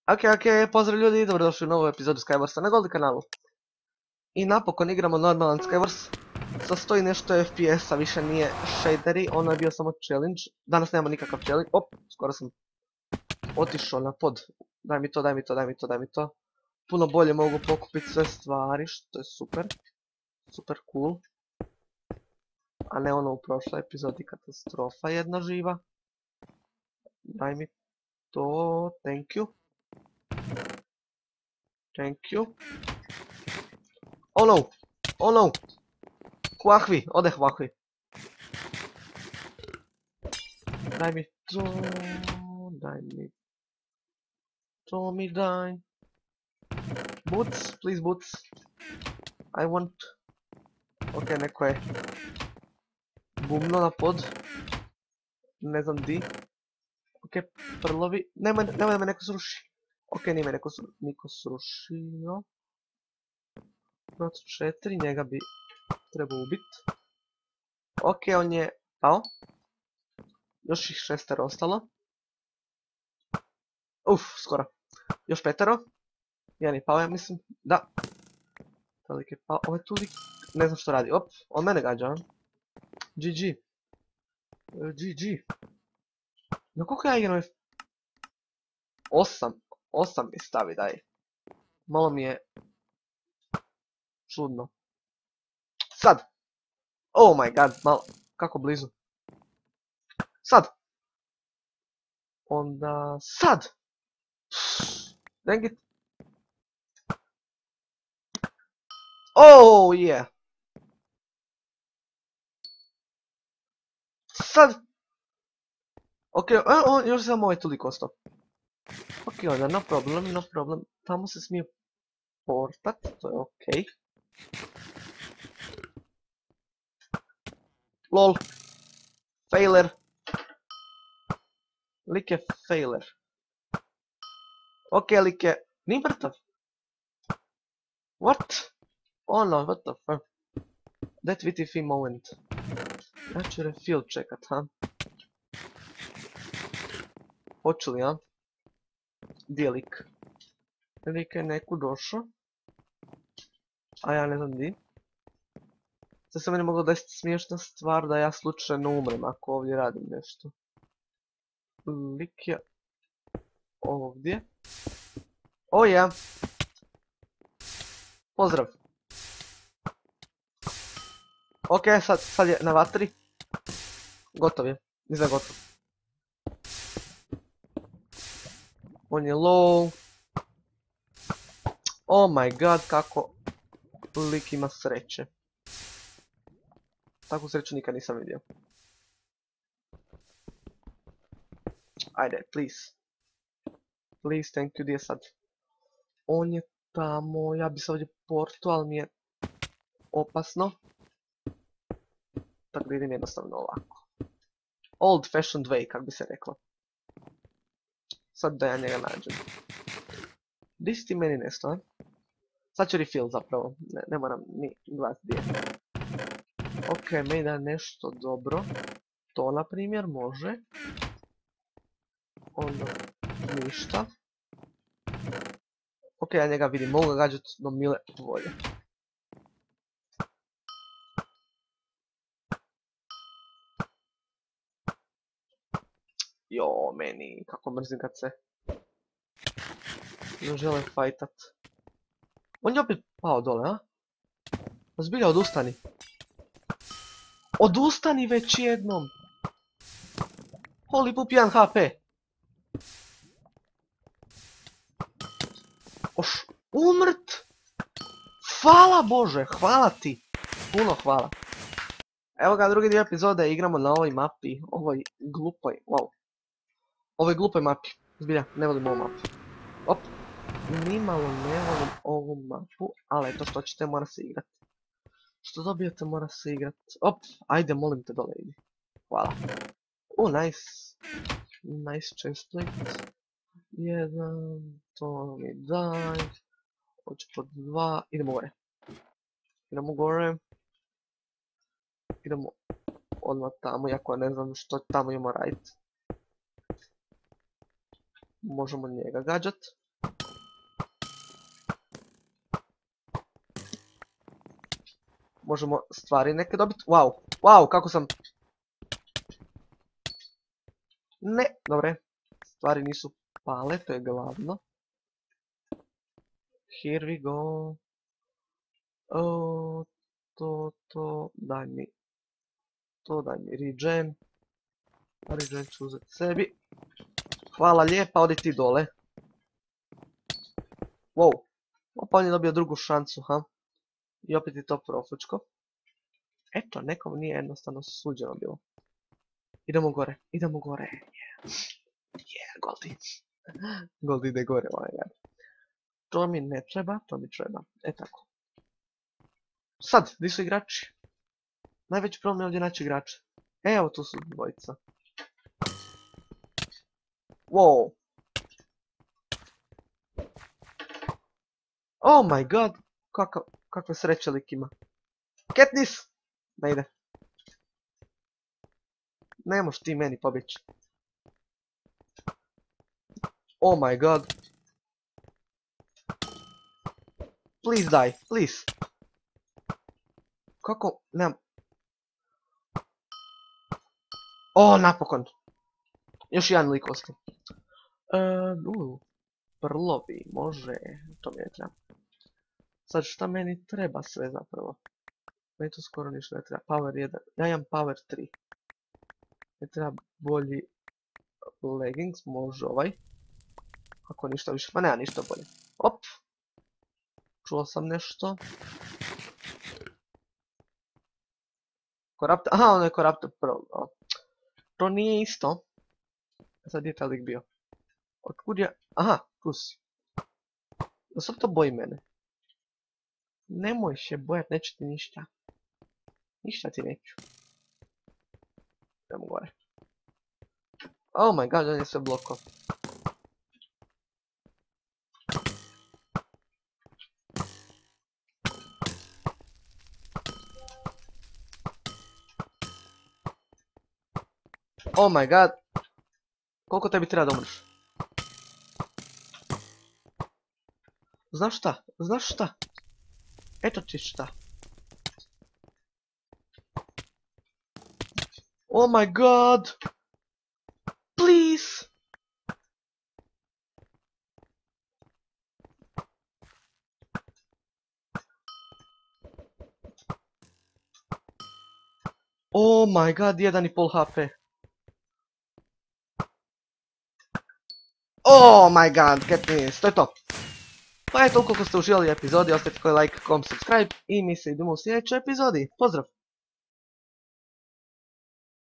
Ok, pozdrav ljudi, dobrodošli u novu epizodu Skywarsa na Goldi kanalu. I napokon igramo normalan Skywars. Sa 100 i nešto FPS-a, više nije shaderi, ono je bio samo challenge. Danas nema nikakav challenge. Op, skoro sam otišao na pod. Daj mi to. Puno bolje mogu pokupiti sve stvari, što je super. Super cool. A ne ono u prošloj epizodi katastrofa jedna živa. Daj mi to, thank you. Oh no! Hvahvi, ode hvahvi. Daj mi to mi daj. Boots, please boots. I want. Ok, neko je bumno na pod. Ne znam di. Ok, prlovi. Nemoj da me neko sruši. Ok, nije me niko srušio. Not 4, njega bi trebao ubit. Ok, on je pao. Još ih 6 ostalo. Skoro. Još 5. Jedan je pao, ja mislim. Da. Velik je pao. Ovo je tu lik. Ne znam što radi. On mene gađa. GG. No koliko ja igram? 8 mi stavi, daj. Malo mi je čudno. Sad! Oh my god, malo. Kako blizu. Sad! Onda... Sad! Dang it. Oh yeah! Sad! Ok, još samo ovaj toliko ostao. Ok, onda, no problem. Tamo se smije portat, to je ok. LOL. Failer. Lik je failer. Ok, lik je... Ni mrtav. What? Oh no, what the fuck? That WTF moment. Ja ću refill čekat, ha? Hoću li, ja? Gdje je lik? Lik je neku došao. A ja ne znam di. Sad se meni moglo desiti smiješna stvar da ja slučajno umrem ako ovdje radim nešto. Lik je... ovdje. Oh ja. Pozdrav. Ok, sad je na vatri. Gotov je. Nisam gotov. On je low. Oh my god, kako lik ima sreće. Takvu sreću nikad nisam vidio. Ajde, please. Please, thank you, gdje je sad? On je tamo, ja bi se ovdje portu, ali mi je opasno. Tako da idem jednostavno ovako. Old fashioned way, kak bi se reklo. Sad da ja njega nađem. Di si ti meni nesto, a? Sad ću refill zapravo, ne moram ni gledati gdje. Ok, meni da nešto dobro. To na primjer može. Onda ništa. Ok, ja njega vidim, mogu ga gađati do mile volje. Jo, meni, kako mrzim kad se ne žele fajtat. On je opet pao dole, a? Zbilja, odustani. Odustani već jednom! Holy pup, 1 HP! Umrt! Hvala Bože, hvala ti! Puno hvala. Evo ga, drugi dio epizode, igramo na ovoj mapi, ovoj glupoj, wow. Ovoj glupoj mapi, zbilja, ne volim ovu mapu. Op, nimalo ne volim ovu mapu, ali eto što ćete, mora se igrat. Što dobijete, mora se igrat. Op, ajde, molim te, dole idi. Hvala. Nice. Nice chestplate. 1, to mi daj. Hoću po 2, idemo gore. Idemo odmah tamo, iako ne znam što tamo imamo radit. Možemo njega gađat. Možemo stvari neke dobiti. Wow, wow, kako sam... Ne, dobre. Stvari nisu pale, to je glavno. Here we go. Daj mi. To daj mi regen. Regen ću uzeti sebi. Hvala lijepa, odi ti dole. Wow. Opa, on je dobio drugu šansu, ha? I opet je to profučko. Eto, nekom nije jednostavno suđeno bilo. Idemo gore, idemo gore. Yeah, Goldie. Goldie ide gore, To mi ne treba, to mi treba. E tako. Sad, gdje su igrači? Najveći problem je ovdje naći igrače. Evo, tu su dvojica. Wow. Oh my god. Kakve sreće lik ima. Katniss! Ne ide. Ne moš ti meni pobjeći. Oh my god. Please die, please. Kako? Nemam. O, napokon. Još jedan lik ostaje. Prlovi, može. To mi ne treba. Sad šta meni treba sve zapravo? Meni to skoro ništa ne treba. Power 1. Ja imam power 3. Ne treba bolji leggings, može ovaj. Ako ništa više, pa nema ništa bolje. Op. Čuo sam nešto. Corruptor, aha, ono je Corruptor Pro. To nije isto. Sad je taj lik bio. Otkud je? Aha, tu si. Da sad to boji mene. Nemoj se bojat, neće ti ništa. Ništa ti neću. Idemo gore. Oh my god, on je sve blokao. Oh my god. Koliko tebi treba da umreš? Znaš šta? Znaš šta? Eto ti šta. Oh my god. Please. Oh my god, 1,5 HP. Oh my god, Katniss, to je to. Pa eto, ukoliko ste uživali epizodi, ostavite koji like, kom, subscribe i mi se idemo u sljedećoj epizodi. Pozdrav!